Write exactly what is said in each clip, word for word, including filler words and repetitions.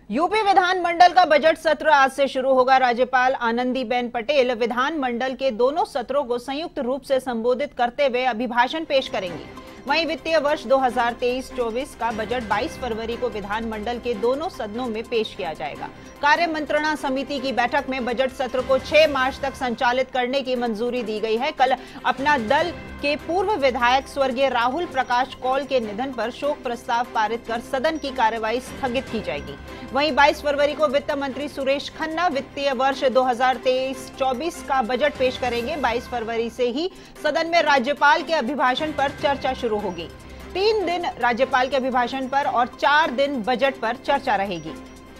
UP विधानमंडल का budget सत्र आज से शुरू होगा। राज्यपाल आनंदीबेन पटेल विधानमंडल के दोनों सत्रों को संयुक्त रूप से संबोधित करते हुए अभिभाषण पेश करेंगी। वहीं वित्तीय वर्ष दो हज़ार तेईस चौबीस का बजट बाईस फरवरी को विधानमंडल के दोनों सदनों में पेश किया जाएगा। कार्य मंत्रणा समिति की बैठक में बजट सत्र को छह मार्च तक संचालित करने की मंजूरी दी गई है। कल अपना दल के पूर्व विधायक स्वर्गीय राहुल प्रकाश कौल के निधन पर शोक प्रस्ताव पारित कर सदन की कार्यवाही स्थगित की जाएगी। वहीं बाईस फरवरी को वित्त मंत्री सुरेश खन्ना वित्तीय वर्ष दो हज़ार तेईस चौबीस का बजट पेश करेंगे। बाईस फरवरी से ही सदन में राज्यपाल के अभिभाषण पर चर्चा शुरू होगी। तीन दिन राज्यपाल के अभिभाषण पर और चार दिन बजट पर चर्चा रहेगी।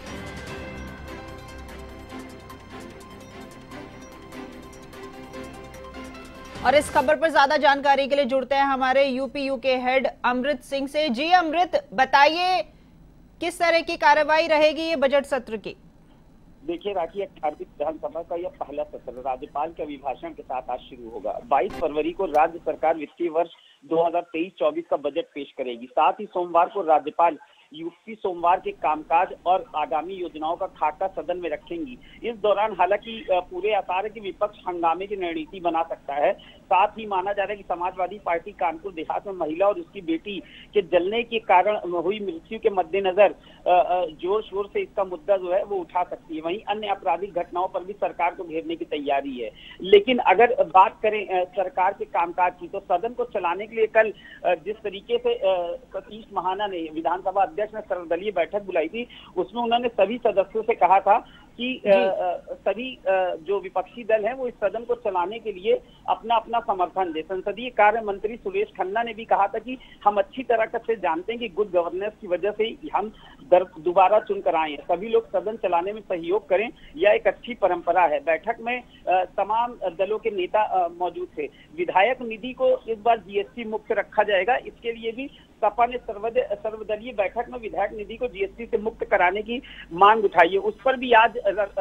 और इस खबर पर ज्यादा जानकारी के लिए जुड़ते हैं हमारे यूपीयू के हेड अमृत सिंह से। जी अमृत, बताइए किस तरह की कार्रवाई रहेगी ये बजट सत्र की? देखिए राखी, अठारहवीं विधानसभा का यह पहला सत्र राज्यपाल के अभिभाषण के साथ आज शुरू होगा। बाईस फरवरी को राज्य सरकार वित्तीय वर्ष दो हज़ार तेईस चौबीस का बजट पेश करेगी। साथ ही सोमवार को राज्यपाल यूपी सोमवार के कामकाज और आगामी योजनाओं का खाका सदन में रखेंगी। इस दौरान हालांकि पूरे आसार है कि विपक्ष हंगामे की रणनीति बना सकता है। साथ ही माना जा रहा है कि समाजवादी पार्टी कानपुर देहात में महिला और उसकी बेटी के जलने के कारण हुई मृत्यु के मद्देनजर जोर शोर से इसका मुद्दा जो है वो उठा सकती है। वहीं अन्य आपराधिक घटनाओं पर भी सरकार को घेरने की तैयारी है। लेकिन अगर बात करें सरकार के कामकाज की, तो सदन को चलाने के लिए कल जिस तरीके से सतीश महाना ने विधानसभा अध्यक्ष ने सर्वदलीय बैठक बुलाई थी, उसमें उन्होंने सभी सदस्यों से कहा था कि सभी जो विपक्षी दल हैं वो इस सदन को चलाने के लिए अपना अपना समर्थन दे। संसदीय कार्य मंत्री सुरेश खन्ना ने भी कहा था कि हम अच्छी तरह से जानते हैं कि गुड गवर्नेंस की वजह से हम दोबारा चुनकर आए हैं। सभी लोग सदन चलाने में सहयोग करें, यह एक अच्छी परंपरा है। बैठक में तमाम दलों के नेता मौजूद थे। विधायक निधि को इस बार जीएसटी मुक्त रखा जाएगा। इसके लिए भी सपा ने सर्वदलीय बैठक में विधायक निधि को जीएसटी से मुक्त कराने की मांग उठाई है। उस पर भी आज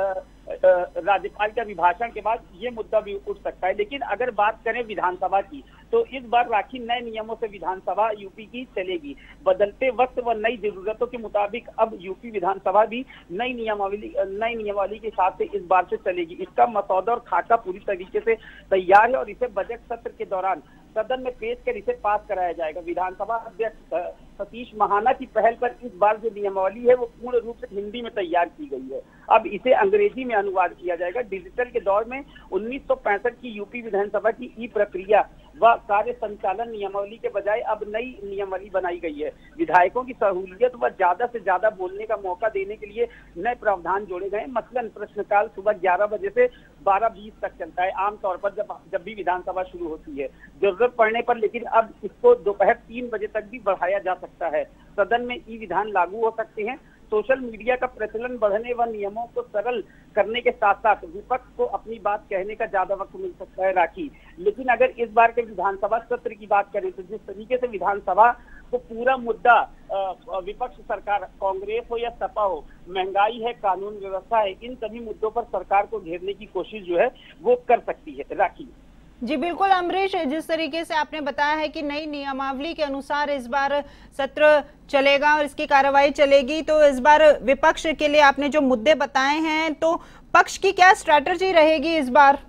राज्यपाल के अभिभाषण के बाद ये मुद्दा भी उठ सकता है। लेकिन अगर बात करें विधानसभा की, तो इस बार राखी नए नियमों से विधानसभा यूपी की चलेगी। बदलते वक्त व नई जरूरतों के मुताबिक अब यूपी विधानसभा भी नई नियमावली नई नियमावली के हिसाब से इस बार से चलेगी। इसका मसौदा और खाका पूरी तरीके से तैयार है और इसे बजट सत्र के दौरान सदन में पेश कर इसे पास कराया जाएगा। विधानसभा अध्यक्ष सतीश महाना की पहल पर इस बार जो नियमावली है वो पूर्ण रूप से हिंदी में तैयार की गई है। अब इसे अंग्रेजी में अनुवाद किया जाएगा। डिजिटल के दौर में उन्नीस सौ पैंसठ की यूपी विधानसभा की ई प्रक्रिया व कार्य संचालन नियमावली के बजाय अब नई नियमावली बनाई गई है। विधायकों की सहूलियत व ज्यादा से ज्यादा बोलने का मौका देने के लिए नए प्रावधान जोड़े गए। मसलन प्रश्नकाल सुबह ग्यारह बजे से बारह बीस तक चलता है आमतौर पर जब जब भी विधानसभा शुरू होती है। जरूरत पड़ने पर लेकिन अब इसको दोपहर तीन बजे तक भी बढ़ाया जा सकता है। सदन में ई विधान लागू हो सकते हैं। सोशल मीडिया का प्रचलन बढ़ने व नियमों को सरल करने के साथ साथ विपक्ष को अपनी बात कहने का ज्यादा वक्त मिल सकता है राखी। लेकिन अगर इस बार के विधानसभा सत्र की बात करें तो जिस तरीके से विधानसभा को पूरा मुद्दा विपक्ष सरकार कांग्रेस हो या सपा हो, महंगाई है, कानून व्यवस्था है, इन सभी मुद्दों पर सरकार को घेरने की कोशिश जो है वो कर सकती है राखी। जी बिल्कुल अमरीश, जिस तरीके से आपने बताया है कि नई नियमावली के अनुसार इस बार सत्र चलेगा और इसकी कार्रवाई चलेगी, तो इस बार विपक्ष के लिए आपने जो मुद्दे बताए हैं, तो पक्ष की क्या स्ट्रैटेजी रहेगी इस बार?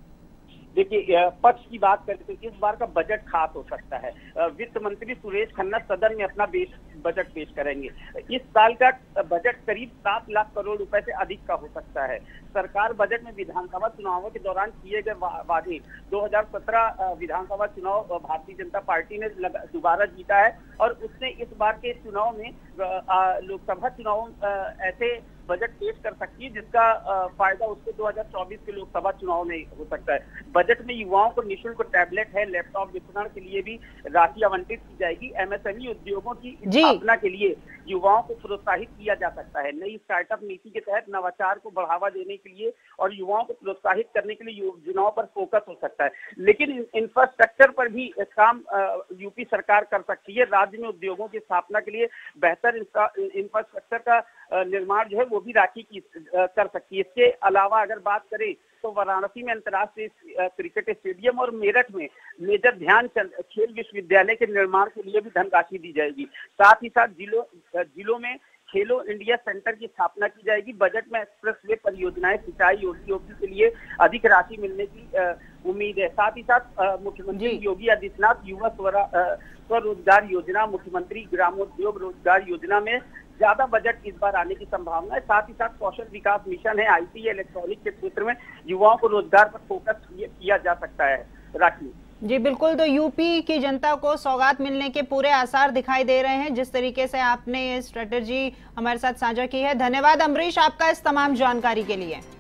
देखिए, पक्ष की बात करें तो इस बार का बजट खास हो सकता है। वित्त मंत्री सुरेश खन्ना सदन में अपना बजट पेश करेंगे। इस साल का बजट करीब सात लाख करोड़ रुपए से अधिक का हो सकता है। सरकार बजट में विधानसभा चुनावों के दौरान किए गए वादे, दो हज़ार सत्रह विधानसभा चुनाव भारतीय जनता पार्टी ने दोबारा जीता है और उसने इस बार के चुनाव में लोकसभा चुनाव ऐसे बजट पेश कर सकती है जिसका फायदा उसको दो हज़ार चौबीस के लोकसभा चुनाव में हो सकता है। बजट में युवाओं को निःशुल्क टैबलेट है, लैपटॉप वितरण के लिए भी राशि आवंटित की जाएगी। एमएसएमई उद्योगों की स्थापना के लिए युवाओं को प्रोत्साहित किया जा सकता है। नई स्टार्टअप नीति के तहत नवाचार को बढ़ावा देने के लिए और युवाओं को प्रोत्साहित करने के लिए योजनाओं पर फोकस हो सकता है। लेकिन इंफ्रास्ट्रक्चर पर भी काम यूपी सरकार कर सकती है। राज्य में उद्योगों की स्थापना के लिए बेहतर इंफ्रास्ट्रक्चर का निर्माण जो है वो भी राखी की कर सकती है। इसके अलावा अगर बात करें तो वाराणसी में अंतर्राष्ट्रीय क्रिकेट स्टेडियम और मेरठ में मेजर ध्यानचंद खेल विश्वविद्यालय के निर्माण के लिए भी धनराशि दी जाएगी। साथ ही साथ जिलों जिलों में खेलो इंडिया सेंटर की स्थापना की जाएगी। बजट में एक्सप्रेसवे परियोजनाएं, सिंचाई योगी के लिए अधिक राशि मिलने की उम्मीद है। साथ ही साथ मुख्यमंत्री योगी आदित्यनाथ युवा स्वरोजगार योजना, मुख्यमंत्री ग्रामोद्योग रोजगार योजना में ज्यादा बजट इस बार आने की संभावना है। साथ ही साथ कौशल विकास मिशन है, आईटी इलेक्ट्रॉनिक के क्षेत्र में युवाओं को रोजगार पर फोकस किया जा सकता है। राखी जी बिल्कुल, तो यूपी की जनता को सौगात मिलने के पूरे आसार दिखाई दे रहे हैं जिस तरीके से आपने ये स्ट्रेटेजी हमारे साथ साझा की है। धन्यवाद अमरीश आपका इस तमाम जानकारी के लिए।